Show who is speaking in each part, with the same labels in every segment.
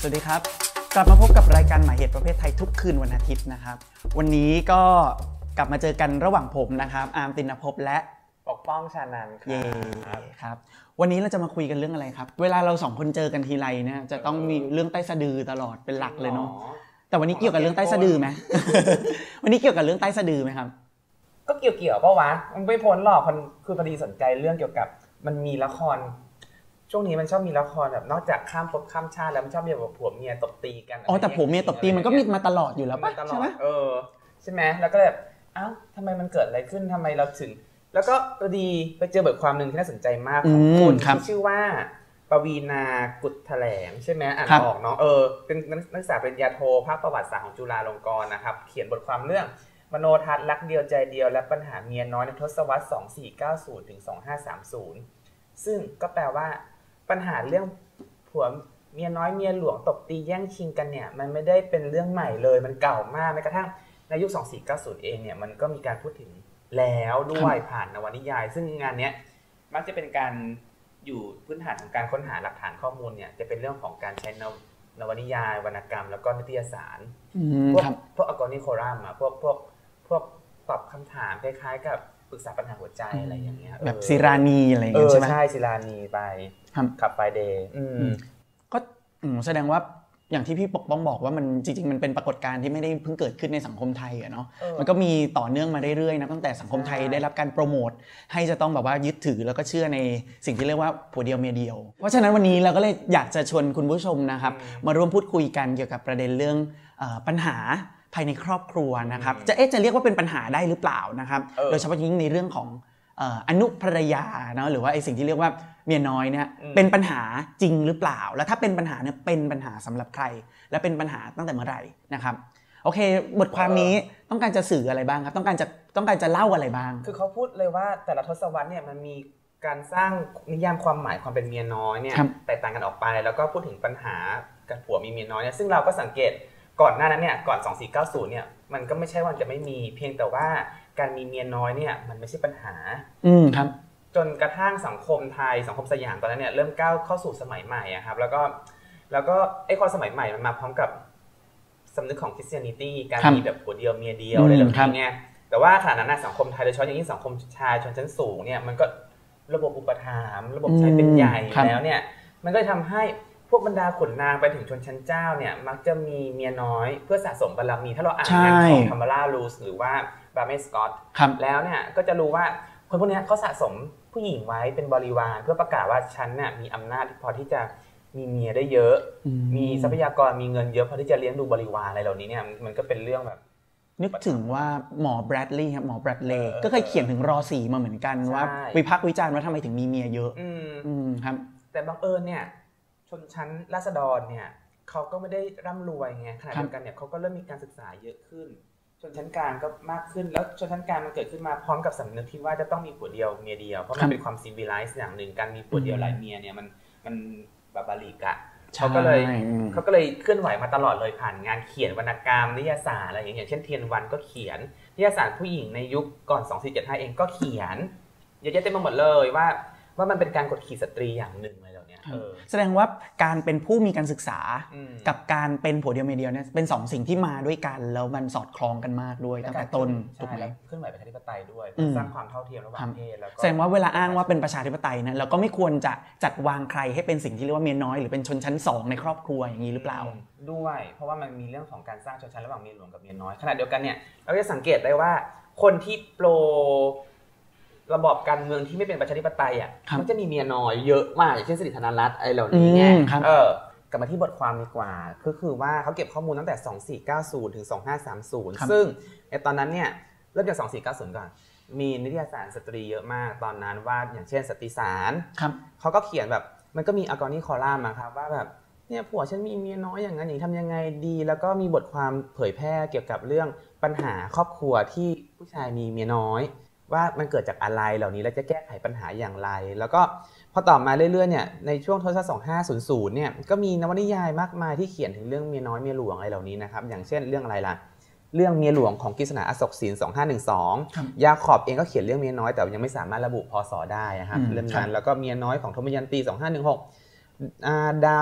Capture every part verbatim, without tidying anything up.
Speaker 1: วัสดีครับกลับมาพบกับรายการหมายเหตุประเภทไทยทุกคืนวันอาทิตย์นะครับวันนี้ก็กลับมาเจอกันระหว่างผมนะครับอาร์มตินภพและ
Speaker 2: ปกป้องชานันท์
Speaker 1: ครับครับวันนี้เราจะมาคุยกันเรื่องอะไรครับเวลาเราสองคนเจอกันทีไรเนี่ยจะต้องมีเรื่องใต้สะดือตลอดเป็นหลักเลยเนาะแต่วันนี้เกี่ยวกับเรื่องใต้สะดือไหม วันนี้เกี่ยวกับเรื่องใต้สะดือไหมครับ
Speaker 2: ก็เกี่ยวเกี่ยวป่ะวะมันไม่พ้นหรอกมันคือพอดีสนใจเรื่องเกี่ยวกับมันมีละครช่วงนี้มันชอบมีละครแบบนอกจากข้ามภพข้ามชาติแล้วมันชอบมีแบบผัวเมียตบตีกัน
Speaker 1: อ๋อแต่ผัวเมียตบตีมันก็มีมาตลอดอยู่แล้วป่ะใช่ไหม
Speaker 2: เออใช่ไหมแล้วก็แบบอ้าวทำไมมันเกิดอะไรขึ้นทำไมเราถึงแล้วก็พอดีไปเจอบทความนึงที่น่าสนใจมากของคนที่ชื่อว่าปวีณากุฎแถลงใช่ไหมอ่านออกเนาะเออเป็นนักศึกษาปริญญาโทภาคประวัติศาสตร์ของจุฬาลงกรณ์นะครับเขียนบทความเรื่องมโนทัศน์รักเดียวใจเดียวและปัญหาเมียน้อยในทศวรรษสองพันสี่ร้อยเก้าสิบถึงสองพันห้าร้อยสามสิบซึ่งก็แปลว่าปัญหาเรื่องผัวเมียน้อยเมียหลวงตบตีแย่งชิงกันเนี่ยมันไม่ได้เป็นเรื่องใหม่เลยมันเก่ามากแม้กระทั่งในยุคสองพันสี่ร้อยเก้าสิบเองเนี่ยมันก็มีการพูดถึงแล้วด้วยผ่านนวนิยายซึ่งงานนี้มักจะเป็นการอยู่พื้นฐานของการค้นหาหลักฐานข้อมูลเนี่ยจะเป็นเรื่องของการใช้นวนิยายวรรณกรรมแล้วก็นิตยสารพวกพวกอัลกอริทึมอ่ะพวกพวกพวกตอบคำถามคล้ายๆกับปรึกษาปัญหาหัวใจอะไรอย่างเงี้ย
Speaker 1: แบบศิรานีอะไรอย่างเงี้ยใช่ไหม
Speaker 2: ใช่ศิรานีไปขับไฟเดย์
Speaker 1: ก็แสดงว่าอย่างที่พี่ปกป้องบอกว่ามันจริงๆมันเป็นปรากฏการณ์ที่ไม่ได้เพิ่งเกิดขึ้นในสังคมไทยอะเนาะมันก็มีต่อเนื่องมาเรื่อยๆนะตั้งแต่สังคมไทยได้รับการโปรโมทให้จะต้องแบบว่ายึดถือแล้วก็เชื่อในสิ่งที่เรียกว่าผัวเดียวเมียเดียวเพราะฉะนั้นวันนี้เราก็เลยอยากจะชวนคุณผู้ชมนะครับมาร่วมพูดคุยกันเกี่ยวกับประเด็นเรื่องปัญหาภายในครอบครัวนะครับจะเอ๊ะจะเรียกว่าเป็นปัญหาได้หรือเปล่านะครับโดยเฉพาะยิ่งในเรื่องของอนุภรรยาเนาะหรือว่าไอ้สิ่งที่เรียกว่าเมียน้อยเนี่ยเป็นปัญหาจริงหรือเปล่าแล้วถ้าเป็นปัญหาเนี่ยเป็นปัญหาสำหรับใครและเป็นปัญหาตั้งแต่เมื่อไหร่นะครับโอเคบทความนี้ต้องการจะสื่ออะไรบ้างครับต้องการจะต้องการจะเล่าอะไรบ้าง
Speaker 2: คือเขาพูดเลยว่าแต่ละทศวรรษเนี่ยมันมีการสร้างนิยามความหมายความเป็นเมียน้อยเนี่ยแตกต่างกันออกไปแล้วก็พูดถึงปัญหากับผัวมีเมียน้อยเนี่ยซึ่งเราก็สังเกตก่อนหน้านั้นเนี่ยก่อนสองพันสี่ร้อยเก้าสิบเนี่ยมันก็ไม่ใช่ว่าจะไม่มีเพียงแต่ว่าการมีเมียน้อยเนี่ยมันไม่ใช่ปัญหา
Speaker 1: อืมครับ
Speaker 2: จนกระทั่งสังคมไทยสังคมสยามตอนนั้นเนี่ยเริ่มก้าวเข้าสู่สมัยใหม่อะครับแล้วก็แล้วก็ไอ้ความสมัยใหม่มันมาพร้อมกับสำนึกของ Christianity การมีแบบผัวเดียวเมียเดียวอะไรแบบนี้เนี่ยแต่ว่าขณะนั้นสังคมไทยโดยเฉพาะอย่างยิ่งสังคมชายชนชั้นสูงเนี่ยมันก็ระบบอุปถัมภ์ระบบชายเป็นใหญ่แล้วเนี่ยมันก็ทำให้พวกบรรดาขุนนางไปถึงชนชั้นเจ้าเนี่ยมักจะมีเมียน้อยเพื่อสะสมบารมีถ้าเราอ่านงานของธรรมราลูสหรือว่าบาร์เมสกอตแล้วเนี่ยก็จะรู้ว่าคนพวกนี้เขาสะสมผู้หญิงไว้เป็นบริวารเพื่อประกาศว่าฉันน่ะมีอำนาจพอที่จะมีเมียได้เยอะมีทรัพยากรมีเงินเยอะพอที่จะเลี้ยงดูบริวารอะไรเหล่านี้เนี่ยมันก็เป็นเรื่องแบบ
Speaker 1: นึกถึงว่าหมอแบรดลีย์ครับหมอแบรดเลย์ก็เคยเขียนถึงรอสี่มาเหมือนกันว่าวิพากษ์วิจารณ์ว่าทำไมถึงมีเมียเยอะอืมครับ
Speaker 2: แต่บังเอิญเนี่ยชนชั้นราษฎรเนี่ยเขาก็ไม่ได้ร่ำรวยไงขณะเดียวกันเนี่ยเขาก็เริ่มมีการศึกษาเยอะขึ้นชนชั้นกลางก็มากขึ้นแล้วชนชั้นกลางมันเกิดขึ้นมาพร้อมกับสำนึกที่ว่าจะต้องมีผัวเดียวเมียเดียวเพราะมันเป็นความซิวิไลซ์อย่างหนึ่งการมีผัวเดียวหลายเมียเนี่ยมันมันบาบาริกอะเขาก็เลยเขาก็เลยเคลื่อนไหวมาตลอดเลยผ่านงานเขียนวรรณกรรมนิยายสารอะไรอย่างเงี้ยเช่นเทียนวันก็เขียนนิยายสารผู้หญิงในยุคก่อนสองพันสี่ร้อยเจ็ดสิบห้าเองก็เขียนเยอะแยะเต็มไปหมดเลยว่าว่ามันเป็นการกดขี่สตรีอย่างหนึ่งเลยแล้วเนี่ย
Speaker 1: แสดงว่าการเป็นผู้มีการศึกษากับการเป็นผัวเดียวเมียเดียวเนี่ยเป็นสองสิ่งที่มาด้วยกันแล้วมันสอดคล้องกันมากด้วยตั้งแต่ต้นถูกไหม
Speaker 2: เคลื่อนไหวประชาธิปไตยด้วยสร้างความเท่าเทียมระหว่างเพศแล้วก็
Speaker 1: แสดงว่าเวลาอ้างว่าเป็นประชาธิปไตยนะเราก็ไม่ควรจะจัดวางใครให้เป็นสิ่งที่เรียกว่าเมียน้อยหรือเป็นชนชั้นสองในครอบครัวอย่างนี้หรือเปล่า
Speaker 2: ด้วยเพราะว่ามันมีเรื่องของการสร้างชนชั้นระหว่างเมียหลวงกับเมียน้อยขณะเดียวกันเนี่ยเราจะสังเกตได้ว่าคนที่โปรระบอบการเมืองที่ไม่เป็นประชาธิปไตยอ่ะมันจะมีเมียน้อยเยอะมากอย่างเช่นสิริธนารัตน์ไอ้เหล่านี้ไงเออกลับมาที่บทความดีกว่าก็คือว่าเขาเก็บข้อมูลตั้งแต่สองพันสี่ร้อยเก้าสิบถึงสองพันห้าร้อยสามสิบซึ่งในตอนนั้นเนี่ยเริ่มจากสองพันสี่ร้อยเก้าสิบก่อนมีนิตยสารสตรีเยอะมากตอนนั้นว่าอย่างเช่นสตรีสารเขาก็เขียนแบบมันก็มีอัลกอริทึมคอลัมน์มาครับว่าแบบเนี่ยผัวฉันมีเมียน้อยอย่างนั้นอย่างทำยังไงดีแล้วก็มีบทความเผยแพร่เกี่ยวกับเรื่องปัญหาครอบครัวที่ผู้ชายมีเมียน้อยว่ามันเกิดจากอะไรเหล่านี้แล้วจะแก้ไขปัญหาอย่างไรแล้วก็พอต่อมาเรื่อยๆเนี่ยในช่วงทศวรรษสองพันห้าร้อยเนี่ยก็มีนวนิยายมากมายที่เขียนถึงเรื่องเมียน้อยเมียหลวงอะไรเหล่านี้นะครับอย่างเช่นเรื่องอะไรล่ะเรื่องเมียหลวงของกฤษณาอโศกสินสองพันห้าร้อยสิบสองยาขอบเองก็เขียนเรื่องเมียน้อยแต่ยังไม่สามารถระบุพศได้นะครับเรื่องนั้นแล้วก็เมียน้อยของธมยันตีสองพันห้าร้อยสิบหกอ่าดาว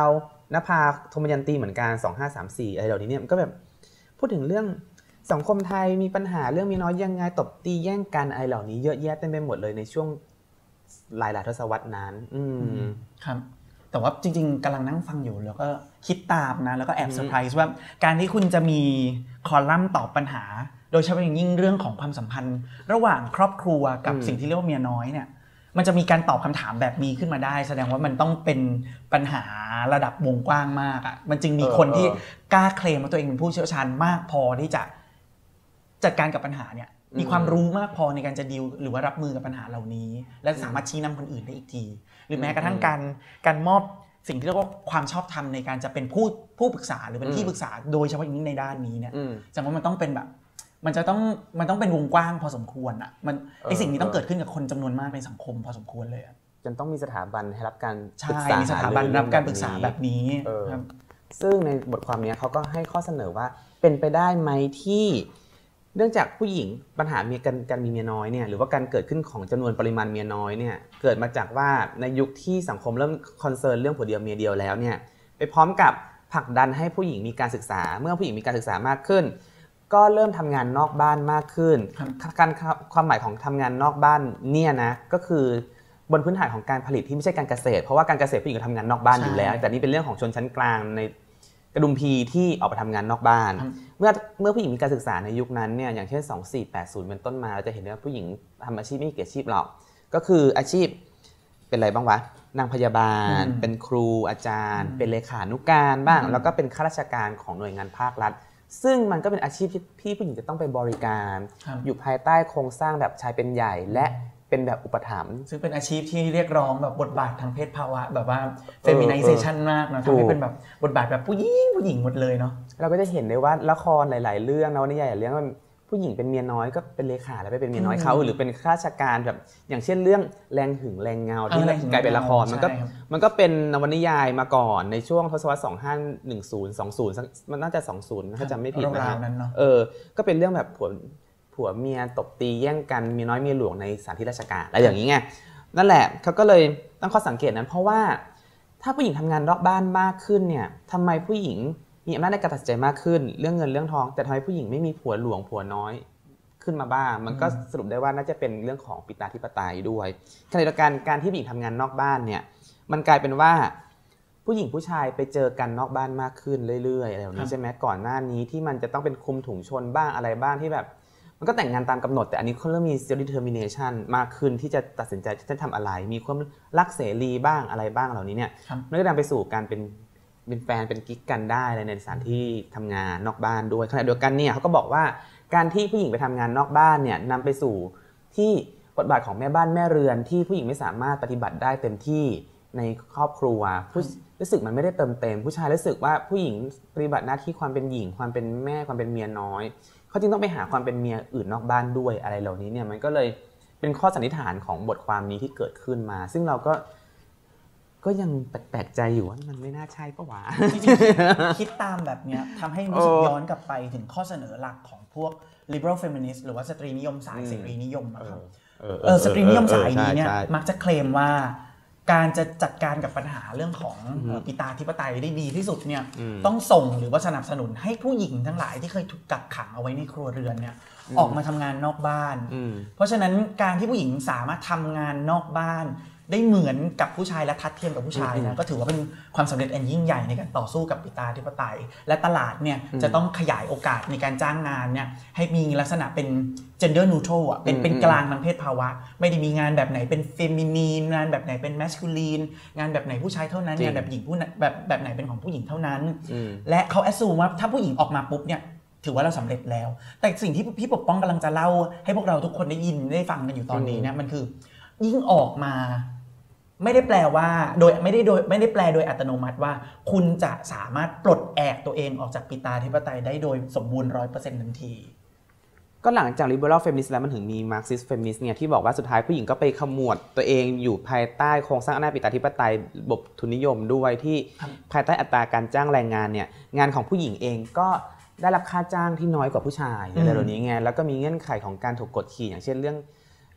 Speaker 2: นภาธมยันตีเหมือนกันสองห้าสามสี่อะไรเหล่านี้เนี่ยมันก็แบบพูดถึงเรื่องสังคมไทยมีปัญหาเรื่องเมียน้อยยังไงตบตีแย่งกันอะไรเหล่านี้เยอะแยะเต็มไปหมดเลยในช่วงหลายๆทศวรรษนั้นอืม
Speaker 1: ครับแต่ว่าจริงๆกำลังนั่งฟังอยู่แล้วก็คิดตามนะแล้วก็แอบเซอร์ไพรส์ว่าการที่คุณจะมีคอลัมน์ตอบปัญหาโดยเฉพาะอย่างยิ่งเรื่องของความสัมพันธ์ระหว่างครอบครัวกับสิ่งที่เรียกว่าเมียน้อยเนี่ยมันจะมีการตอบคำถามแบบนี้ขึ้นมาได้แสดงว่ามันต้องเป็นปัญหาระดับวงกว้างมากอ่ะมันจึงมีคนที่กล้าเคลมว่าตัวเองเป็นผู้เชี่ยวชาญมากพอที่จะจัดการกับปัญหาเนี่ยมีความรู้มากพอในการจะดีลหรือว่ารับมือกับปัญหาเหล่านี้และสามารถชี้นำคนอื่นได้อีกทีหรือแม้กระทั่งการการมอบสิ่งที่เรียกว่าความชอบธรรมในการจะเป็นผู้ผู้ปรึกษาหรือเป็นที่ปรึกษาโดยเฉพาะอย่างยิ่งในด้านนี้เนี่ยแสดงว่ามันต้องเป็นแบบมันจะต้องมันต้องเป็นวงกว้างพอสมควรอ่ะมันไอสิ่งนี้ต้องเกิดขึ้นกับคนจำนวนมากในสังคมพอสมควรเลยอ่ะ
Speaker 2: จนต้องมีสถาบันให้รับการ
Speaker 1: ปรึกษามีสถาบันรับการปรึกษาแบบนี้ครับ
Speaker 2: ซึ่งในบทความนี้เขาก็ให้ข้อเสนอว่าเป็นไปได้ไหมที่เนื่องจากผู้หญิงปัญหาเมียกันการมีเมียน้อยเนี่ยหรือว่าการเกิดขึ้นของจำนวนปริมาณเมียน้อยเนี่ยเกิดมาจากว่าในยุคที่สังคมเริ่มคอนเซิร์นเรื่องผัวเดียวเมียเดียวแล้วเนี่ยไปพร้อมกับผลักดันให้ผู้หญิงมีการศึกษาเมื่อผู้หญิงมีการศึกษามากขึ้นก็เริ่มทำงานนอกบ้านมากขึ้นการความหมายของทำงานนอกบ้านเนี่ยนะก็คือบนพื้นฐานของการผลิตที่ไม่ใช่การเกษตรเพราะว่าการเกษตรผู้หญิงก็ทำงานนอกบ้านอยู่แล้วแต่นี่เป็นเรื่องของชนชั้นกลางในกระดุมพีที่ออกไปทำงานนอกบ้านเมื่อเมื่อผู้หญิงมีการศึกษาในยุคนั้นเนี่ยอย่างเช่นสองสี่แปดศูนย์เป็นต้นมาเราจะเห็นว่าผู้หญิงทำอาชีพไม่กี่อาชีพหรอกก็คืออาชีพเป็นอะไรบ้างวะนางพยาบาลเป็นครูอาจารย์เป็นเลขานุการบ้างแล้วก็เป็นข้าราชการของหน่วยงานภาครัฐซึ่งมันก็เป็นอาชีพที่พี่ผู้หญิงจะต้องไปบริการอยู่ภายใต้โครงสร้างแบบชายเป็นใหญ่และเป็นแบบอุปถัมภ์
Speaker 1: ซึ่งเป็นอาชีพที่เรียกร้องแบบบทบาททางเพศภาวะแบบว่าเฟมินิเซชันมากนะทำให้เป็นแบบบทบาทแบบผู้หญิงผู้หญิงหมดเลยเนาะ
Speaker 2: เราก็จะเห็นได้ว่าละครหลายๆเรื่องนวนิยายหลายเรื่องมันผู้หญิงเป็นเมียน้อยก็เป็นเลขาแล้วไปเป็นเมียน้อยเขาหรือเป็นข้าราชการแบบอย่างเช่นเรื่องแรงหึงแรงเงาที่กลายเป็นละครมันก็มันก็เป็นนวนิยายมาก่อนในช่วงทศวรรษสองพันห้าร้อยสิบ สองสิบมันน่าจะสองสิบถ้าจำไม่ผิดนะเออก็เป็นเรื่องแบบผัวผัวเมียตบตีแย่งกันเมียน้อยเมียหลวงในสถานที่ราชการอะไรอย่างนี้ไงนั่นแหละเขาก็เลยตั้งข้อสังเกตนั้นเพราะว่าถ้าผู้หญิงทำงานนอกบ้านมากขึ้นเนี่ยทำไมผู้หญิงมีอำนาจในการตัดสินใจมากขึ้นเรื่องเงินเรื่องทองแต่ทำไมผู้หญิงไม่มีผัวหลวงผัวน้อยขึ้นมาบ้างมันก็สรุปได้ว่าน่าจะเป็นเรื่องของปิตาธิปไตยด้วยขณะเดียวกันการที่ผู้หญิงทำงานนอกบ้านเนี่ยมันกลายเป็นว่าผู้หญิงผู้ชายไปเจอกันนอกบ้านมากขึ้นเรื่อยๆอะไรแบบนี้ใช่ไหมก่อนหน้านี้ที่มันจะต้องเป็นคุมถุงชนบ้างอะไรบ้างที่แบบมันก็แต่งงานตามกำหนดแต่อันนี้เขาเริ่มมี self determination มากขึ้นที่จะตัดสินใจจะทำอะไรมีความรักเสรีบ้างอะไรบ้างเหล่านี้เนี่ยมันก็นำไปสู่การเป็นเป็นแฟนเป็นกิ๊กกันได้ในสถานที่ทำงานนอกบ้านด้วยขณะเดียวกันเนี่ยเขาก็บอกว่าการที่ผู้หญิงไปทำงานนอกบ้านเนี่ยนำไปสู่ที่บทบาทของแม่บ้านแม่เรือนที่ผู้หญิงไม่สามารถปฏิบัติได้เต็มที่ในครอบครัวผู้รู้สึกมันไม่ได้เติมเต็มผู้ชายรู้สึกว่าผู้หญิงปฏิบัติหน้าที่ความเป็นหญิงความเป็นแม่ความเป็นเมียน้อยเขาจึงต้องไปหาความเป็นเมียอื่นนอกบ้านด้วยอะไรเหล่านี้เนี่ยมันก็เลยเป็นข้อสันนิษฐานของบทความนี้ที่เกิดขึ้นมาซึ่งเราก็ก็ยังแปลกใจอยู่ว่ามันไม่น่าใช่ปะวะ
Speaker 1: จริงๆคิดตามแบบเนี้ยทำให้รู้สึกย้อนกลับไปถึงข้อเสนอหลักของพวก liberal feminist หรือว่าสตรีนิยมสายเสรีนิยมนะครับเออสตรีนิยมสายนี้เนี่ยมักจะเคลมว่าการจะจัดการกับปัญหาเรื่องของปิตาธิปไตยได้ดีที่สุดเนี่ยต้องส่งหรือว่าสนับสนุนให้ผู้หญิงทั้งหลายที่เคยถูกกักขังเอาไว้ในครัวเรือนเนี่ยออกมาทำงานนอกบ้านเพราะฉะนั้นการที่ผู้หญิงสามารถทำงานนอกบ้านได้เหมือนกับผู้ชายและทัดเทียมกับผู้ชายนะก็ถือว่าเป็นความสำเร็จอันยิ่งใหญ่ในการต่อสู้กับปิตาธิปไตยและตลาดเนี่ยจะต้องขยายโอกาสในการจ้างงานเนี่ยให้มีลักษณะเป็น gender neutral อ่ะเป็นเป็นกลางทางเพศภาวะไม่ได้มีงานแบบไหนเป็นเฟมินีนงานแบบไหนเป็นแมสคูลีนงานแบบไหนผู้ชายเท่านั้นงานแบบหญิงผู้แบบแบบไหนเป็นของผู้หญิงเท่านั้นและเขาแอสซูมว่าถ้าผู้หญิงออกมาปุ๊บเนี่ยถือว่าเราสำเร็จแล้วแต่สิ่งที่พี่ปกป้องกำลังจะเล่าให้พวกเราทุกคนได้ยินได้ฟังกันอยู่ตอนนี้เนี่ยมันคือยิ่งออกมาไม่ได้แปลว่าโดยไม่ได้โดยไม่ได้แปลโดยอัตโนมัติว่าคุณจะสามารถปลดแอกตัวเองออกจากปิตาธิปไตยได้โดยสมบูรณ์ ร้อยเปอร์เซ็นต์ ทันที
Speaker 2: ก็หลังจาก liberal feminist แล้วมันถึงมี marxist feminist เนี่ยที่บอกว่าสุดท้ายผู้หญิงก็ไปขมวดตัวเองอยู่ภายใต้โครงสร้างอำนาจปิตาธิปไตยระบบทุนนิยมด้วยที่ภายใต้อัตราการจ้างแรงงานเนี่ยงานของผู้หญิงเองก็ได้รับค่าจ้างที่น้อยกว่าผู้ชายอะไรเหล่านี้ไงแล้วก็มีเงื่อนไขของการถูกกดขี่อย่างเช่นเรื่อง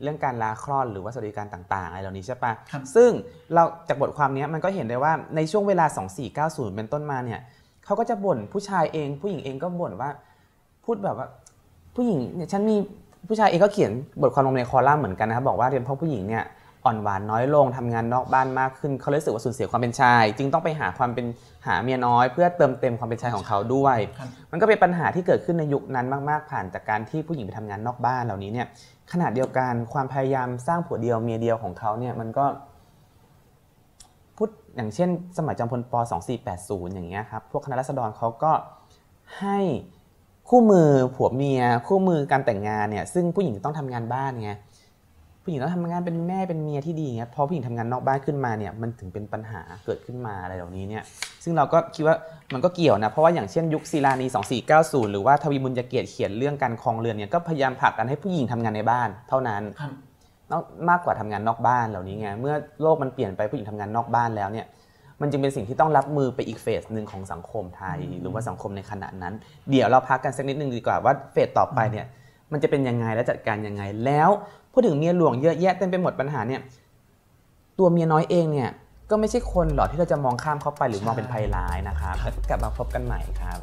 Speaker 2: เรื่องการลาคลอดหรือว่าสวัสดิการต่างๆอะไรเหล่านี้ใช่ปะซึ่งเราจากบทความนี้มันก็เห็นได้ว่าในช่วงเวลาสองพันสี่ร้อยเก้าสิบเป็นต้นมาเนี่ยเขาก็จะบ่นผู้ชายเองผู้หญิงเองก็บ่นว่าพูดแบบว่าผู้หญิงเนี่ยฉันมีผู้ชายเองก็เขียนบทความลงในคอลัมน์เหมือนกันนะครับบอกว่าเรียนเพราะผู้หญิงเนี่ยอ่อนหวานน้อยลงทำงานนอกบ้านมากขึ้นเขารู้สึกว่าสูญเสียความเป็นชายจึงต้องไปหาความเป็นหาเมียน้อยเพื่อเติมเต็มความเป็นชายของเขาด้วยมันก็เป็นปัญหาที่เกิดขึ้นในยุคนั้นมากๆผ่านจากการที่ผู้หญิงไปทำงานนอกบ้านเหล่านี้เนี่ยขณะเดียวกันความพยายามสร้างผัวเดียวเมียเดียวของเขาเนี่ยมันก็พูดอย่างเช่นสมัยจอมพลป.สองพันสี่ร้อยแปดสิบอย่างเงี้ยครับพวกคณะราษฎรเขาก็ให้คู่มือผัวเมียคู่มือการแต่งงานเนี่ยซึ่งผู้หญิงต้องทำงานบ้านไงผู้หญิงต้องทำงานเป็นแม่เป็นเมียที่ดีเงี้ยพอผู้หญิงทำงานนอกบ้านขึ้นมาเนี่ยมันถึงเป็นปัญหาเกิดขึ้นมาอะไรเหล่านี้เนี่ยซึ่งเราก็คิดว่ามันก็เกี่ยวนะเพราะว่าอย่างเช่นยุคศิลานีสองพันสี่ร้อยเก้าสิบหรือว่าทวีบุญยเกียรติเขียนเรื่องการครองเรือนเนี่ยก็พยายามผลักดันให้ผู้หญิงทำงานในบ้านเท่านั้นมากกว่าทำงานนอกบ้านเหล่านี้ไงเมื่อโลกมันเปลี่ยนไปผู้หญิงทำงานนอกบ้านแล้วเนี่ยมันจึงเป็นสิ่งที่ต้องรับมือไปอีกเฟสหนึ่งของสังคมไทยหรือว่าสังคมในขณะนั้นเดี๋ยวเราพักกันสักนิดนึงดีกว่าว่าเฟสต่อไปเนี่ยมันจะเป็นยังไงและจัดการยังไงแล้วพูดถึงเมียหลวงเยอะแยะเต็มไปหมดปัญหาเนี่ยตัวเมียน้อยเองเนี่ยก็ไม่ใช่คนหรอกที่เราจะมองข้ามเขาไปหรือมองเป็นภัยร้ายนะครับกลับมาพบกันใหม่ครับ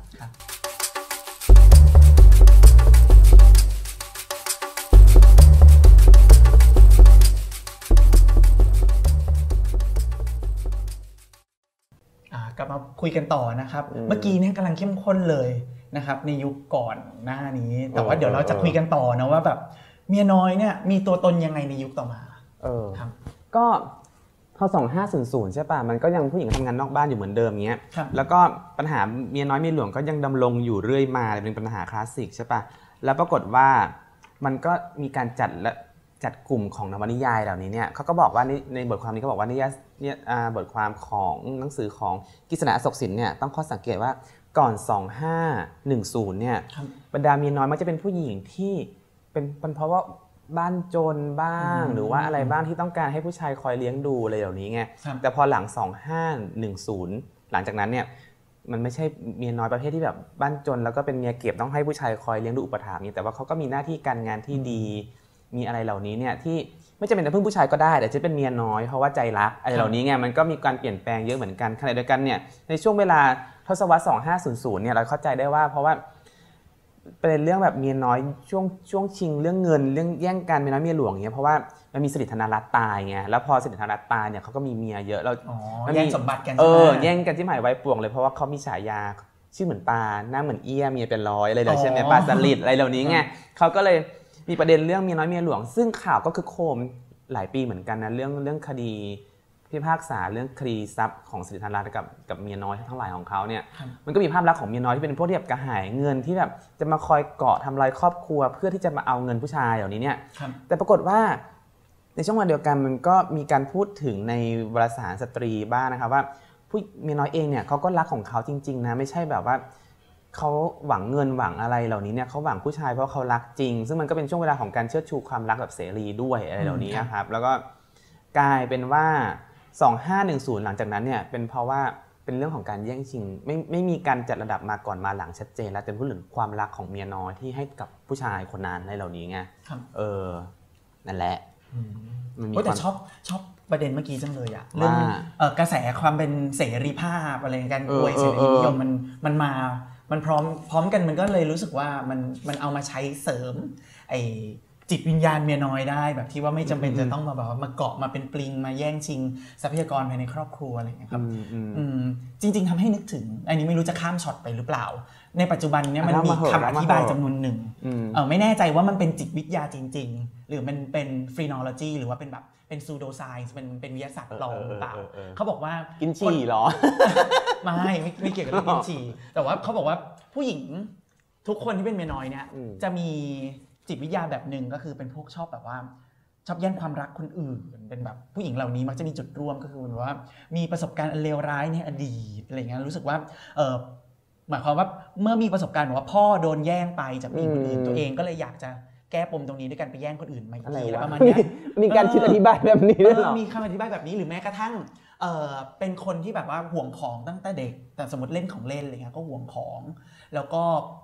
Speaker 1: กลับมาคุยกันต่อนะครับเมื่อกี้เนี่ยกำลังเข้มข้นเลยนะครับในยุคก่อนหน้านี้แต่ว่าเดี๋ยวเราจะคุยกันต่อนะว่าแบบเมียน้อยเนี่ยมีตัวตนยังไงในยุคต่อมา
Speaker 2: เออครับก็พอสองพันห้าร้อยใช่ป่ะมันก็ยังผู้หญิงทำงานนอกบ้านอยู่เหมือนเดิมเงี้ยแล้วก็ปัญหาเมียน้อยเมียหลวงก็ยังดำรงอยู่เรื่อยมาเป็นปัญหาคลาสสิกใช่ป่ะแล้วปรากฏว่ามันก็มีการจัดและจัดกลุ่มของนวนิยายเหล่านี้เนี่ยเขาก็บอกว่าในบทความนี้เขาบอกว่านิยายเนี่ยบทความของหนังสือของกฤษณาอโศกสินเนี่ยต้องข้อสังเกตว่าก่อนสองพันห้าร้อยสิบเนี่ยบรรดาเมียน้อยมักจะเป็นผู้หญิงที่เป็นเป็นเพราะว่าบ้านจนบ้างหรือว่าอะไรบ้างที่ต้องการให้ผู้ชายคอยเลี้ยงดูอะไรเหล่านี้ไงแต่พอหลังสองพันห้าร้อยสิบหลังจากนั้นเนี่ยมันไม่ใช่เมียน้อยประเภทที่แบบบ้านจนแล้วก็เป็นเมียเก็บต้องให้ผู้ชายคอยเลี้ยงดูอุปถัมภ์นี่แต่ว่าเขาก็มีหน้าที่การงานที่ดีมีอะไรเหล่านี้เนี่ยที่ไม่จำเป็นต้องพึ่งผู้ชายก็ได้แต่จะเป็นเมียน้อยเพราะว่าใจรักอะไรเหล่านี้ไงมันก็มีการเปลี่ยนแปลงเยอะเหมือนกันขณะเดียวกันเนี่ยในช่วงเวลาทศวรรษสองพันห้าร้อยเนี่ยเราเข้าใจได้ว่าเพราะว่าเป็นเรื่องแบบเมียน้อยช่วงช่วงชิงเรื่องเงินเรื่องแย่งกันเมียน้อยเมียหลวงเนี่ยเพราะว่ามันมีสิริธนารัตน์ตายไงแล้วพอสิริธนารัตน์ตายเนี่ยเขาก็มีเมียเยอะเรา
Speaker 1: แย่งสมบัติกัน
Speaker 2: เออแย่งกันที่หมายไว้ป่วงเลยเพราะว่าเขามีฉายาชื่อเหมือนปลาหน้าเหมือนเอี้ยเมียเป็นร้อยอะไรเลยใช่ไหมปลาสลิดอะไรเหล่านี้ไงเขาก็เลยมีประเด็นเรื่องเมียน้อยเมียหลวงซึ่งข่าวก็คือโคมหลายปีเหมือนกันนะเรื่องเรื่องคดีพิพากษาเรื่องคดีทรัพย์ของสิริธนารัตน์กับกับเมียน้อยทั้งหลายของเขาเนี่ยมันก็มีภาพลักษณ์ของเมียน้อยที่เป็นพวกที่แบบกระหายเงินที่แบบจะมาคอยเกาะทำลายครอบครัวเพื่อที่จะมาเอาเงินผู้ชายเหล่านี้เนี่ยแต่ปรากฏว่าในช่วงวันเดียวกันมันก็มีการพูดถึงในวารสารสตรีบ้างนะครับว่าผู้เมียน้อยเองเนี่ยเขาก็รักของเขาจริงๆนะไม่ใช่แบบว่าเขาหวังเงินหวังอะไรเหล่านี้เนี่ยเขาหวังผู้ชายเพราะเขารักจริงซึ่งมันก็เป็นช่วงเวลาของการเชิดชูความรักแบบเสรีด้วยอะไรเหล่านี้ครับแล้วก็กลายเป็นว่าสองพันห้าร้อยสิบหลังจากนั้นเนี่ยเป็นเพราะว่าเป็นเรื่องของการแย่งชิงไม่ไม่มีการจัดระดับมาก่อนมาหลังชัดเจนแล้วเป็นผู้หนึ่งความรักของเมียน้อยที่ให้กับผู้ชายคนนั้นในเหล่านี้ไงเออนั่นแหละ
Speaker 1: มันมีแต่ชอบชอบประเด็นเมื่อกี้จังเลยอะเรื่องกระแสความเป็นเสรีภาพอะไรกันอวยเสรีนิยมมันมันมามันพร้อมพร้อมกันมันก็เลยรู้สึกว่ามันมันเอามาใช้เสริมไอจิตวิญญาณเมียน้อยได้แบบที่ว่าไม่จำเป็นจะต้องมาแบบว่ามาเกาะมาเป็นปลิงมาแย่งชิงทรัพยากรภายในครอบครัวอะไรอย่างเงี้ยครับจริงๆทำให้นึกถึงอันนี้ไม่รู้จะข้ามช็อตไปหรือเปล่าในปัจจุบันเนี้ยมันมีคำอธิบายจำนวนหนึ่งเออไม่แน่ใจว่ามันเป็นจิตวิทยาจริงๆหรือมันเป็นฟรีนอโลจีหรือว่าเป็นแบบเป็นซูโดไซน์เป็นเป็นวิทยาศาสตร์ปลอมหรือเปล่าเขาบอกว่า
Speaker 2: กินฉี่หรอ
Speaker 1: ไม่ไม่เกี่ยวกับกินฉี่แต่ว่าเขาบอกว่าผู้หญิงทุกคนที่เป็นเมียน้อยเนี่ยจะมีจิตวิทยาแบบหนึ่งก็คือเป็นพวกชอบแบบว่าชอบแย่งความรักคนอื่นเป็นแบบผู้หญิงเหล่านี้มักจะมีจุดร่วมก็คือแบบว่ามีประสบการณ์เลวร้ายในอดีตอะไรเงี้ยรู้สึกว่าเออหมายความว่าเมื่อมีประสบการณ์ว่าพ่อโดนแย่งไปจากผู้หญิงคนอื่นตัวเองก็เลยอยากจะแก้ปมตรงนี้ด้วยการไปแย่งคนอื่นมาอีกทีแล้วประมาณนี้
Speaker 2: มีการคิดอธิบายแบบนี้ด้วยเหรอ
Speaker 1: มีคำอธิบายแบบนี้หรือแม้กระทั่งเออเป็นคนที่แบบว่าห่วงของตั้งแต่เด็กแต่สมมติเล่นของเล่นอะไรเงี้ยก็ห่วงของแล้วก็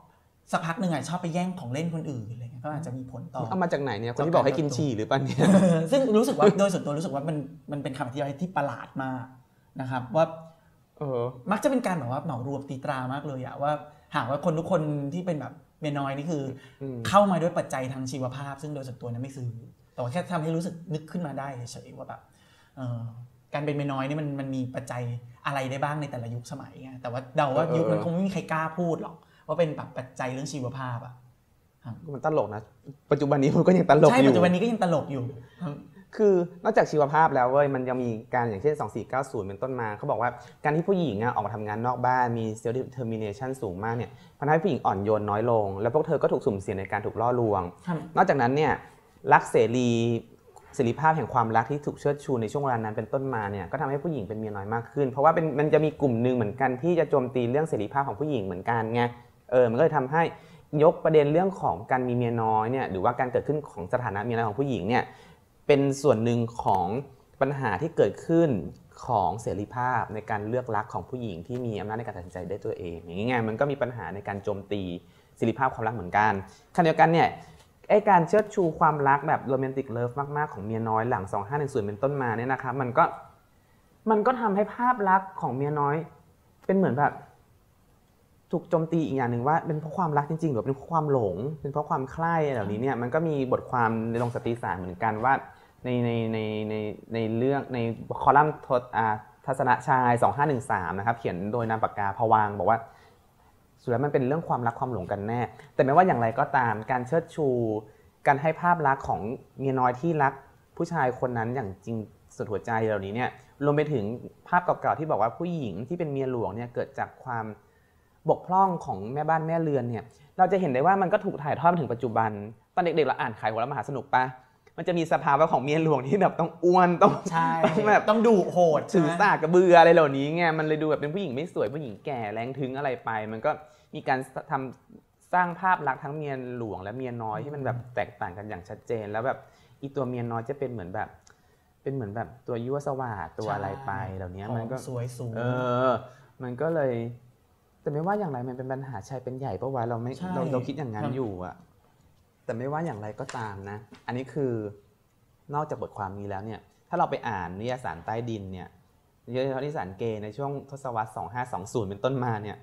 Speaker 1: สักพักหนึ่งอ่ะชอบไปแย่งของเล่นคนอื่นอะไรเงี้ยก็อาจจะมีผลต่อ
Speaker 2: เอามาจากไหนเนี่ยคนที่บอกให้กินฉี่หรือเปล่าเนี่ย
Speaker 1: ซึ่งรู้สึกว่าโดยส่วนตัวรู้สึกว่ามันมันเป็นคำอธิบายที่ประหลาดมากนะครับว่า
Speaker 2: เออ
Speaker 1: มักจะเป็นการแบบว่าเหมารวมตีตรามากเลยอะว่าหากว่าคนทุกคนที่เป็นแบบเมียน้อยนี่คือเข้ามาด้วยปัจจัยทางชีวภาพซึ่งโดยส่วนตัวนั้นไม่ซื้อแต่แค่ทำให้รู้สึกนึกขึ้นมาได้เฉยๆว่าแบบการเป็นเมียน้อยนี่มันมันมีปัจจัยอะไรได้บ้างในแต่ละยุคสมัยไงแต่ว่าเดาว่ายุคนั้นคงไม่มีใครกล้าพูดหรอกว่าเป็นแบบปัจจัยเรื่องชีวภาพอะ
Speaker 2: มันตลกนะปัจจุบันนี้มันก็ยังตลกอยู่
Speaker 1: ใช่ปัจจุบันนี้ก็ยังตลกอยู่
Speaker 2: คือนอกจากชีวภาพแล้วเว้ยมันยังมีการอย่างเช่นสองสี่เก้าศูนย์เป็นต้นมาเขาบอกว่าการที่ผู้หญิงออกมาทำงานนอกบ้านมี self determination สูงมากเนี่ยมันทำให้ผู้หญิงอ่อนโยนน้อยลงแล้วพวกเธอก็ถูกสุ่มเสี่ยงในการถูกล่อลวงนอกจากนั้นเนี่ยรักเสรีเสรีภาพแห่งความรักที่ถูกเชิดชูในช่วงเวลานั้นเป็นต้นมาเนี่ยก็ทำให้ผู้หญิงเป็นเมียน้อยมากขึ้นเพราะว่าเป็นมันจะมีกลุ่มนึงเหมือนกันที่จะโจมตีเรื่องเสรีภาพของผู้หญิงเหมือนกันไงเออมันก็เลยทำให้ยกประเด็นเรื่องของการมีเมียน้อยเนี่ยหรือว่าการเกิดขึ้นของสถานะเมียน้อยของผู้หญิงเนี่ยเป็นส่วนหนึ่งของปัญหาที่เกิดขึ้นของเสรีภาพในการเลือกรักของผู้หญิงที่มีอำนาจในการตัดสินใจได้ตัวเองอย่างงี้มันก็มีปัญหาในการโจมตีเสรีภาพความรักเหมือนกันขณะเดียวกันเนี่ยไอ้การเชิดชูความรักแบบโรแมนติกเลิฟมากๆของเมียน้อยหลังสองห้าหนึ่งศูนย์เป็นต้นมาเนี่ยนะครับมันก็มันก็ทำให้ภาพลักษณ์ของเมียน้อยเป็นเหมือนแบบถูกโจมตีอีกอย่างหนึ่งว่าเป็นเพราะความรักจริงๆหรือเป็นเพราะความหลงเป็นเพราะความใคร่เหล่านี้เนี่ยมันก็มีบทความในลงสตรีสารเหมือนกันว่าในในในในในเรื่องในคอลัมน์ทัศนชายสองห้าหนึ่งสามนะครับเขียนโดยนามปากกาพวางบอกว่าสุดท้ายมันเป็นเรื่องความรักความหลงกันแน่แต่ไม่ว่าอย่างไรก็ตามการเชิดชูการให้ภาพลักษณ์ของเมียน้อยที่รักผู้ชายคนนั้นอย่างจริงสุดหัวใจเหล่านี้เนี่ยรวมไปถึงภาพเก่าๆที่บอกว่าผู้หญิงที่เป็นเมียหลวงเนี่ยเกิดจากความบกพร่องของแม่บ้านแม่เรือนเนี่ยเราจะเห็นได้ว่ามันก็ถูกถ่ายทอดมาถึงปัจจุบันตอนเด็กๆเราอ่านขายหัวเราะมหาสนุกปะมันจะมีสภาวะของเมียหลวงที่แบบต้องอ้วนต้อง
Speaker 1: ใช่แบบต้องดุโหด
Speaker 2: ถือสากกระเบืออะไรเหล่านี้ไงมันเลยดูแบบเป็นผู้หญิงไม่สวยผู้หญิงแก่แรงทึงอะไรไปมันก็มีการทำสร้างภาพลักษณ์ทั้งเมียหลวงและเมียน้อยที่มันแบบแตกต่างกันอย่างชัดเจนแล้วแบบอีตัวเมียน้อยจะเป็นเหมือนแบบเป็นเหมือนแบบตัวยั่วสวาทตัวอะไรไปเหล่านี้มันก็
Speaker 1: สวยสูง
Speaker 2: เออมันก็เลยแต่ไม่ว่าอย่างไรมันเป็นปัญหาชายเป็นใหญ่เพราะว่าเราไม่เราเราคิดอย่างนั้นอยู่อะแต่ไม่ว่าอย่างไรก็ตามนะอันนี้คือนอกจากบทความนี้แล้วเนี่ยถ้าเราไปอ่านนิยายสารใต้ดินเนี่ยนิยายสารเกย์ในช่วงทศวรรษสองห้าสองศูนย์เป็นต้นมาเนี่ย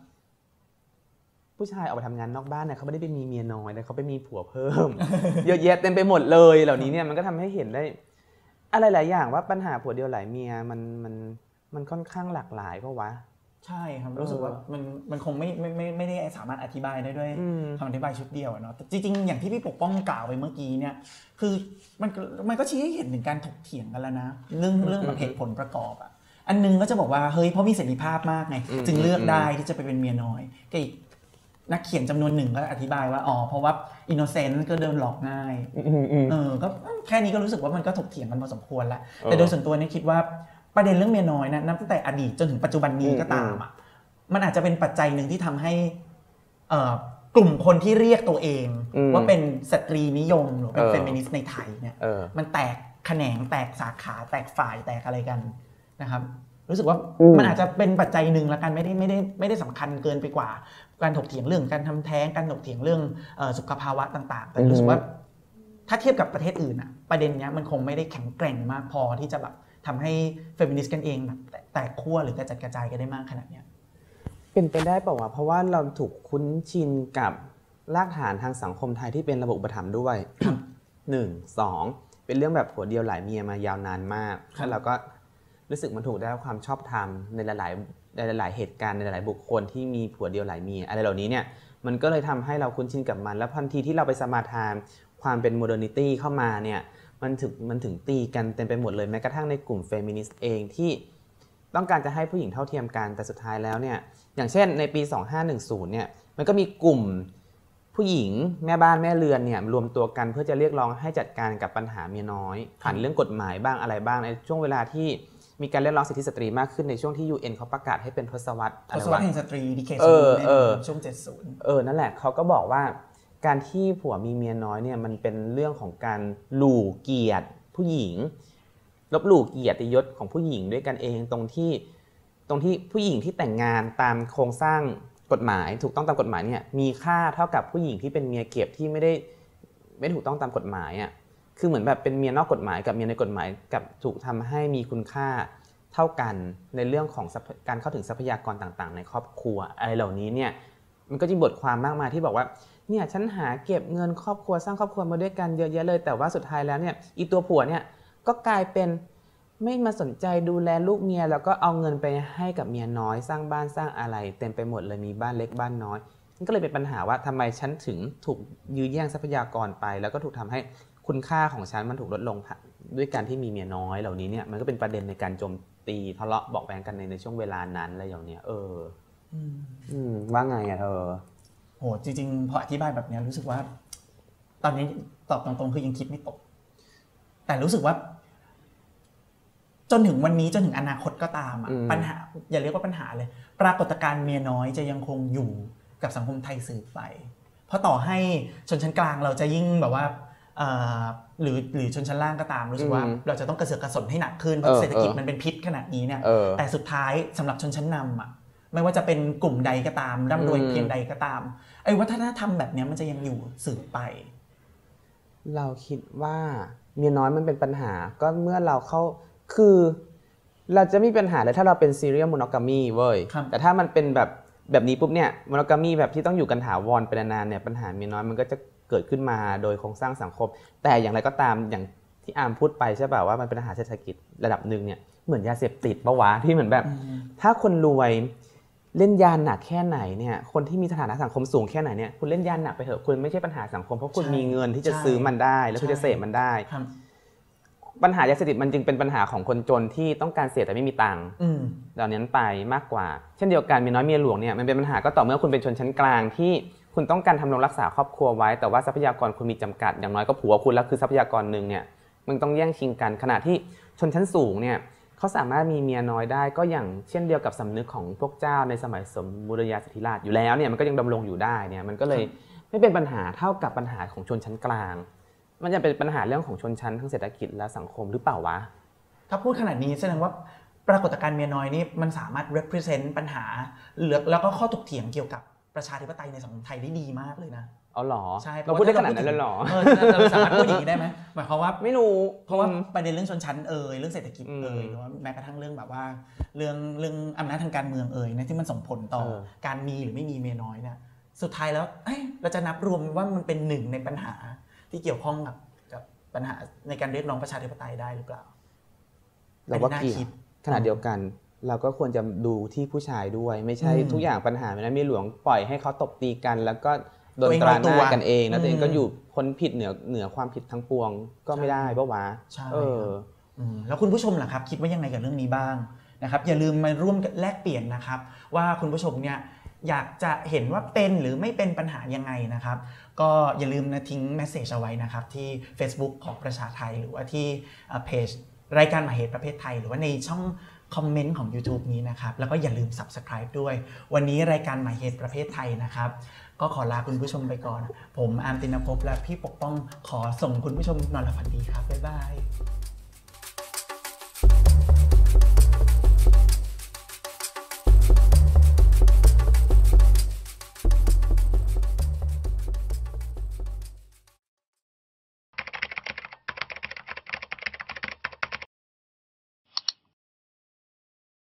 Speaker 2: ผู้ชายออกไปทำงานนอกบ้านเนี่ยเขาไม่ได้ไปมีเมียน้อยนะเขาไปมีผัวเพิ่ม เยอะแยะเต็มไปหมดเลยเหล่านี้เนี่ยมันก็ทำให้เห็นได้อะไรหลายอย่างว่าปัญหาผัวเดียวหลายเมียมันมันมันค่อนข้างหลากหลายเพราะว่า
Speaker 1: ใช่ครับรู้สึกว่ามันมันคงไม่ไม่ไม่ไม่ได้สามารถอธิบายได้ด้วยคำอธิบายชุดเดียวเนาะแต่จริงๆอย่างที่พี่ปกป้องกล่าวไปเมื่อกี้เนี่ยคือมันมันก็ชี้ให้เห็นถึงการถกเถียงกันแล้วนะเรื่องเรื่องแบบเหตุผลประกอบอ่ะอันนึงก็จะบอกว่าเฮ้ยเพราะมีเสรีภาพมากไงจึงเลือกได้ที่จะไปเป็นเมียน้อยก็อีกนักเขียนจำนวนหนึ่งก็อธิบายว่าอ๋อเพราะว่าอินโนเซนต์ก็เดินหลอกง่ายเออก็แค่นี้ก็รู้สึกว่ามันก็ถกเถียงกันพอสมควรแล้วแต่โดยส่วนตัวนี่คิดว่าประเด็นเรื่องเมียน้อยนะนับตั้งแต่อดีตจนถึงปัจจุบันนี้ก็ตามอ่ะมันอาจจะเป็นปัจจัยหนึ่งที่ทำให้กลุ่มคนที่เรียกตัวเองว่าเป็นสตรีนิยมหรือเป็นเฟมินิสต์ในไทยเนี่ยมันแตกแขนงแตกสาขาแตกฝ่ายแตกอะไรกันนะครับรู้สึกว่ามันอาจจะเป็นปัจจัยหนึ่งละกันไม่ได้ไม่ได้ไม่ได้สำคัญเกินไปกว่าการถกเถียงเรื่องการทำแท้งการถกเถียงเรื่องสุขภาวะต่างๆแต่รู้สึกว่าถ้าเทียบกับประเทศอื่นอะประเด็นนี้มันคงไม่ได้แข็งแกร่งมากพอที่จะแบบทำให้เฟมินิสต์กันเองแบบแตกขั้วหรือกระจัดกระจายกันได้มากขนาดนี้
Speaker 2: เป็นไปได้เปล่าวะเพราะว่าเราถูกคุ้นชินกับรากฐานทางสังคมไทยที่เป็นระบบอุปถัมภ์ด้วย หนึ่ง สอง เป็นเรื่องแบบผัวเดียวหลายเมียมายาวนานมากแล้วเราก็รู้สึกมันถูกได้รับความชอบธรรมในหลายๆในหลายๆเหตุการณ์ในหลายๆบุคคลที่มีผัวเดียวหลายเมียอะไรเหล่านี้เนี่ยมันก็เลยทำให้เราคุ้นชินกับมันแล้วทันทีที่เราไปสมาทานความเป็นโมเดิร์นิตี้เข้ามาเนี่ยมันถึงมันถึงตีกันเต็มไปหมดเลยแม้กระทั่งในกลุ่มเฟมินิสต์เองที่ต้องการจะให้ผู้หญิงเท่าเทียมกันแต่สุดท้ายแล้วเนี่ยอย่างเช่นในปีสองห้าหนึ่งศูนย์เนี่ยมันก็มีกลุ่มผู้หญิงแม่บ้านแม่เรือนเนี่ยรวมตัวกันเพื่อจะเรียกร้องให้จัดการกับปัญหาเมียน้อยผ่านเรื่องกฎหมายบ้างอะไรบ้างในช่วงเวลาที่มีการเรียกร้องสิทธิสตรีมากขึ้นในช่วงที่ ยู เอ็น เขาประกาศให้เป็นทศวรรษ
Speaker 1: ทศวรรษแห่งสตรีดีเค
Speaker 2: เออเออ
Speaker 1: ช่วงเจ็ดสิบ
Speaker 2: เออนั่นแหละเขาก็บอกว่าการที่ผัวมีเมียน้อยเนี่ยมันเป็นเรื่องของการหลู่เกียรติผู้หญิงลบหลู่เกียรติยศของผู้หญิงด้วยกันเองตรงที่ตรงที่ผู้หญิงที่แต่งงานตามโครงสร้างกฎหมายถูกต้องตามกฎหมายเนี่ยมีค่าเท่ากับผู้หญิงที่เป็นเมียเก็บที่ไม่ได้ไม่ถูกต้องตามกฎหมายอ่ะคือเหมือนแบบเป็นเมียนอกกฎหมายกับเมียในกฎหมายกับถูกทำให้มีคุณค่าเท่ากันในเรื่องของการเข้าถึงทรัพยากรต่างๆในครอบครัวอะไรเหล่านี้เนี่ยมันก็จะมีบทความมากมายที่บอกว่าเนี่ยฉันหาเก็บเงินครอบครัวสร้างครอบครัวมาด้วยกันเยอะแยะเลยแต่ว่าสุดท้ายแล้วเนี่ยอีตัวผัวเนี่ยก็กลายเป็นไม่มาสนใจดูแลลูกเมียแล้วก็เอาเงินไปให้กับเมียน้อยสร้างบ้านสร้างอะไรเต็มไปหมดเลยมีบ้านเล็กบ้านน้อยนี่ก็เลยเป็นปัญหาว่าทำไมฉันถึงถูกยื้อแย่งทรัพยากรไปแล้วก็ถูกทำให้คุณค่าของฉันมันถูกลดลงด้วยการที่มีเมียน้อยเหล่านี้เนี่ยมันก็เป็นประเด็นในการโจมตีทะเลาะเบาะแว้งกันในในช่วงเวลานั้นอะไรอย่างเนี้ยเอออืมว่าไงอะเธอ
Speaker 1: โหจริงๆพออธิบายแบบนี้รู้สึกว่าตอนนี้ตอบตรงๆคือยังคิดไม่ตกแต่รู้สึกว่าจนถึงวันนี้จนถึงอนาคตก็ตามอ่ะปัญหาอย่าเรียกว่าปัญหาเลยปรากฏการณ์เมียน้อยจะยังคงอยู่กับสังคมไทยสืบไปเพราะต่อให้ชนชั้นกลางเราจะยิ่งแบบว่าหรือหรือชนชั้นล่างก็ตามรู้สึกว่าเราจะต้องกระเสือกกระสนให้หนักขึ้นเพราะเศรษฐกิจมันเป็นพิษขนาดนี้เนี่ยแต่สุดท้ายสำหรับชนชั้นนำอ่ะไม่ว่าจะเป็นกลุ่มใดก็ตามร่ำรวยเพียงใดก็ตามไอ้วัฒนธรรมแบบนี้มันจะยังอยู่สืบไป
Speaker 2: เราคิดว่าเมียน้อยมันเป็นปัญหาก็เมื่อเราเข้าคือเราจะมีปัญหาเลยถ้าเราเป็น serial monogamy เว้ยแต่ถ้ามันเป็นแบบแบบนี้ปุ๊บเนี่ย monogamy แบบที่ต้องอยู่กันถาวรเป็นนานๆเนี่ยปัญหาเมียน้อยมันก็จะเกิดขึ้นมาโดยโครงสร้างสังคมแต่อย่างไรก็ตามอย่างที่อาร์มพูดไปใช่ป่ะว่ามันเป็นปัญหาเศรษฐกิจระดับหนึ่งเนี่ยเหมือนยาเสพติดปะวะที่เหมือนแบบถ้าคนรวยเล่นยาหนักแค่ไหนเนี่ยคนที่มีฐานะสังคมสูงแค่ไหนเนี่ยคุณเล่นยาหนักไปเถอะคุณไม่ใช่ปัญหาสังคมเพราะคุณมีเงินที่จะซื้อมันได้แล้วคุณจะเสพมันได้ปัญหายาเสพติดมันจึงเป็นปัญหาของคนจนที่ต้องการเสพแต่ไม่มีตังค์เหล่านี้ไปมากกว่าเช่นเดียวกันเมียน้อยเมียหลวงเนี่ยมันเป็นปัญหาก็ต่อเมื่อคุณเป็นชนชั้นกลางที่คุณต้องการทำรงรักษาครอบครัวไว้แต่ว่าทรัพยากรคุณมีจำกัดอย่างน้อยก็ผัวคุณแล้วคือทรัพยากรนึงเนี่ยมันต้องแย่งชิงกันขณะที่ชนชั้นสูงเนี่ยเขาสามารถมีเมียน้อยได้ก็อย่างเช่นเดียวกับสำนึกของพวกเจ้าในสมัยสมบูรณาญาสิทธิราชย์อยู่แล้วเนี่ยมันก็ยังดำรงอยู่ได้เนี่ยมันก็เลยไม่เป็นปัญหาเท่ากับปัญหาของชนชั้นกลางมันจะเป็นปัญหาเรื่องของชนชั้นทั้งเศรษฐกิจและสังคมหรือเปล่าวะ
Speaker 1: ถ้าพูดขนาดนี้แสดงว่าปรากฏการณ์เมียน้อยนี่มันสามารถ represent ปัญหาแล้วก็ข้อถกเถียงเกี่ยวกับประชาธิปไตยในสังคมไทยได้ดีมากเลยนะ
Speaker 2: อ๋อเหรอ
Speaker 1: ใช่
Speaker 2: เราพูดได้ขนาดนั้นเลยเหรอ
Speaker 1: เออเราสามารถพูดอย่างนี้ได้ไหมหมายความว่า
Speaker 2: ไม่รู้
Speaker 1: เพราะว่าประเด็นเรื่องชนชั้นเอ่ยเรื่องเศรษฐกิจเอ่ยหรือว่าแม้กระทั่งเรื่องแบบว่าเรื่องเรื่องอำนาจทางการเมืองเอ่ยนะที่มันส่งผลต่อการมีหรือไม่มีเมียน้อยเนี่ยสุดท้ายแล้วเราจะนับรวมว่ามันเป็นหนึ่งในปัญหาที่เกี่ยวข้องกับกับปัญหาในการเรียกร้องประชาธิปไตยได้หรือเปล่า
Speaker 2: เราว่าเกี่ยวขณะเดียวกันเราก็ควรจะดูที่ผู้ชายด้วยไม่ใช่ทุกอย่างปัญหานะเมียหลวงปล่อยให้เขาตบตีกันแล้วก็โดนตราหน้ากันเองแล้วตัวเองก็อยู่พ้นผิดเหนือเหนือความผิดทั้งปวงก็ไม่ได้ป่ะวะ
Speaker 1: ใช่แล้วคุณผู้ชมล่ะครับคิดว่ายังไงกับเรื่องนี้บ้างนะครับอย่าลืมมาร่วมแลกเปลี่ยนนะครับว่าคุณผู้ชมเนี่ยอยากจะเห็นว่าเป็นหรือไม่เป็นปัญหายังไงนะครับก็อย่าลืมนะทิ้งเมสเสจเอาไว้นะครับที่ Facebook ของประชาไทยหรือว่าที่เพจรายการมหาเหตุประเภทไทยหรือว่าในช่องคอมเมนต์ของ YouTube นี้นะครับแล้วก็อย่าลืม Subscribe ด้วยวันนี้รายการมหาเหตุประเภทไทยนะครับก็ขอลาคุณผู้ชมไปก่อนผมอาร์มตินภพและพี่ปกป้องขอส่งคุณผู้ชมนอนหลับฝันดีครับบ๊ายบาย